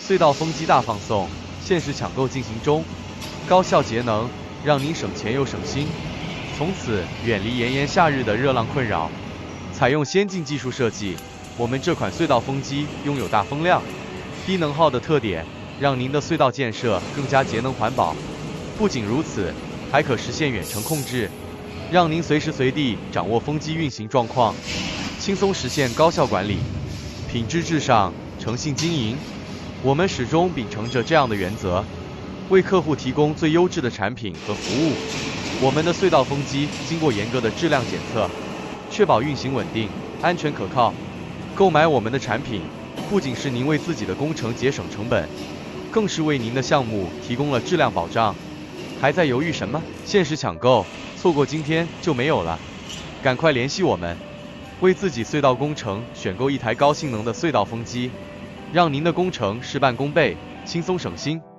隧道风机大放送，限时抢购进行中，高效节能，让您省钱又省心，从此远离炎炎夏日的热浪困扰。采用先进技术设计，我们这款隧道风机拥有大风量、低能耗的特点，让您的隧道建设更加节能环保。不仅如此，还可实现远程控制，让您随时随地掌握风机运行状况，轻松实现高效管理。品质至上，诚信经营，我们始终秉承着这样的原则，为客户提供最优质的产品和服务。我们的隧道风机经过严格的质量检测，确保运行稳定、安全可靠。购买我们的产品，不仅是您为自己的工程节省成本，更是为您的项目提供了质量保障。还在犹豫什么？限时抢购，错过今天就没有了，赶快联系我们，为自己隧道工程选购一台高性能的隧道风机，让您的工程事半功倍，轻松省心。